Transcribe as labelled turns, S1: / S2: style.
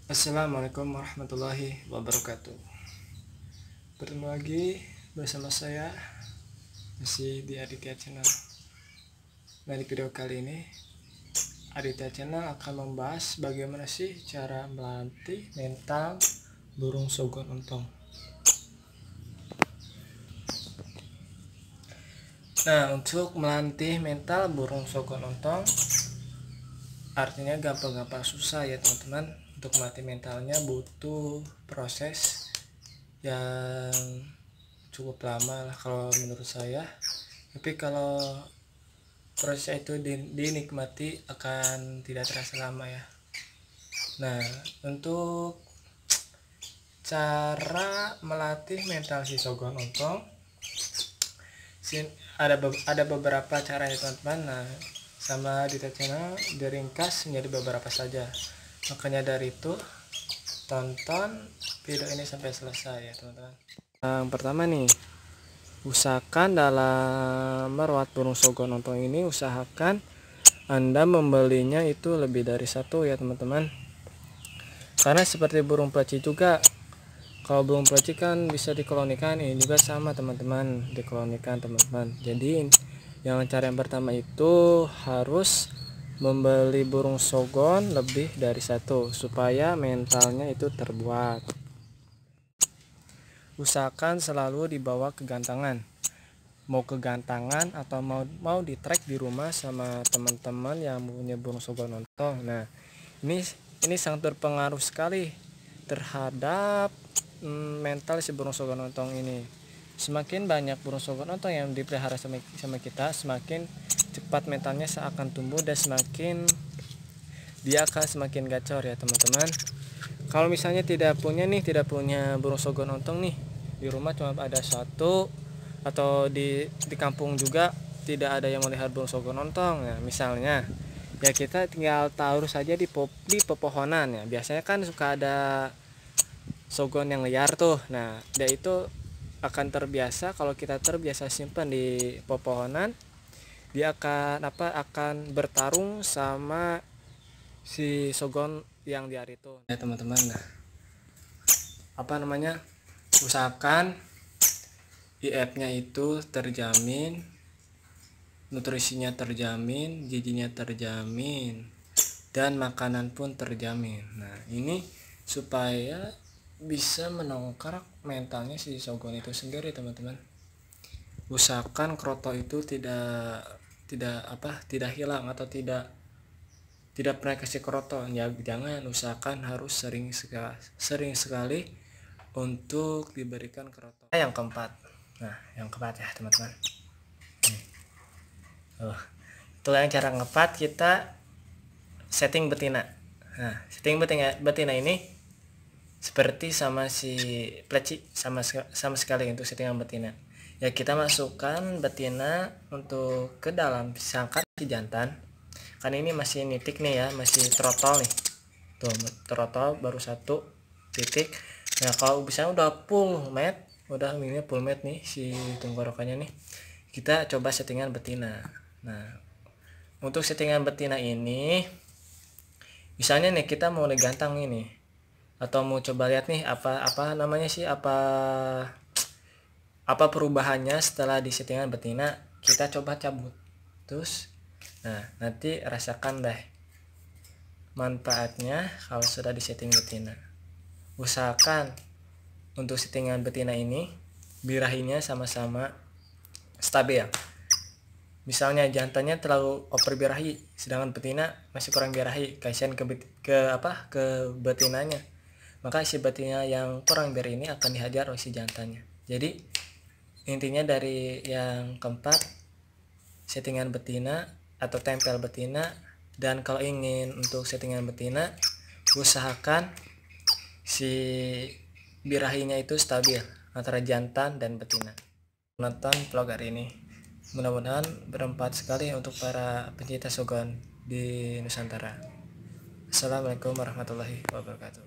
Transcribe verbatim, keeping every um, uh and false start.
S1: Assalamualaikum warahmatullahi wabarakatuh. Bertemu lagi bersama saya masih di Aditya Channel. Nah, di video kali ini Aditya Channel akan membahas bagaimana sih cara melatih mental burung sogon ontong. Nah, untuk melatih mental burung sogon ontong artinya gampang-gampang susah ya teman-teman. Untuk melatih mentalnya butuh proses yang cukup lama lah kalau menurut saya, tapi kalau proses itu dinikmati akan tidak terasa lama ya. Nah, untuk cara melatih mental si sogon ontong ada be ada beberapa cara ya teman-teman. Nah, sama di channel diringkas menjadi beberapa saja, makanya dari itu tonton video ini sampai selesai ya teman-teman. Yang pertama nih, usahakan dalam merawat burung sogon ontong ini, usahakan Anda membelinya itu lebih dari satu ya teman-teman. Karena seperti burung pelaci juga, kalau burung pelaci kan bisa dikolonikan, ini juga sama teman-teman, dikolonikan teman-teman. Jadi yang cara yang pertama itu harus membeli burung sogon lebih dari satu supaya mentalnya itu terbuat. Usahakan selalu dibawa ke gantangan, mau ke gantangan atau mau mau di track di rumah sama teman-teman yang punya burung sogon ontong. Nah, ini ini sangat berpengaruh sekali terhadap mm, mental si burung sogon ontong ini. Semakin banyak burung sogon ontong yang dipelihara sama, sama kita, semakin cepat mentalnya akan tumbuh dan semakin dia akan semakin gacor ya teman-teman. Kalau misalnya tidak punya nih, tidak punya burung sogon ontong nih, di rumah cuma ada satu, atau di di kampung juga tidak ada yang melihat burung sogon ontong ya, misalnya ya kita tinggal taruh saja di pop, di pepohonan ya. Biasanya kan suka ada sogon yang liar tuh. Nah, dia itu akan terbiasa, kalau kita terbiasa simpan di pepohonan, dia akan apa akan bertarung sama si sogon yang liar itu ya teman-teman. Nah, apa namanya, usahakan I F-nya itu terjamin, nutrisinya terjamin, gizinya terjamin, dan makanan pun terjamin. Nah, ini supaya bisa menongkrak mentalnya si sogon itu sendiri teman-teman. Usahakan kroto itu tidak tidak apa tidak hilang atau tidak tidak pernah kasih kroto ya, jangan. Usahakan harus sering sekali, sering sekali untuk diberikan kroto. Yang keempat, nah yang keempat ya teman-teman, oh, itu yang cara ngepat kita setting betina. Nah, setting betina betina ini seperti sama si pleci, sama sama sekali untuk settingan betina ya. Kita masukkan betina untuk ke dalam sangkar si jantan, kan ini masih nitik nih ya, masih trotol nih tuh, trotol baru satu titik. Nah, kalau bisa udah full mat, udah ini full mat nih si tenggorokannya nih, kita coba settingan betina. Nah, untuk settingan betina ini misalnya nih kita mau digantang ini, atau mau coba lihat nih apa apa namanya sih apa apa perubahannya setelah di settingan betina, kita coba cabut terus. Nah, nanti rasakan deh manfaatnya kalau sudah di setting betina. Usahakan untuk settingan betina ini birahinya sama-sama stabil. Misalnya jantannya terlalu over birahi, sedangkan betina masih kurang birahi, kasihan ke, ke apa ke betinanya, maka si betina yang kurang bir ini akan dihajar oleh si jantannya. Jadi intinya dari yang keempat, settingan betina atau tempel betina. Dan kalau ingin untuk settingan betina, usahakan si birahinya itu stabil antara jantan dan betina. Menonton vlog hari ini, mudah-mudahan bermanfaat sekali untuk para pencinta sogon di Nusantara. Assalamualaikum warahmatullahi wabarakatuh.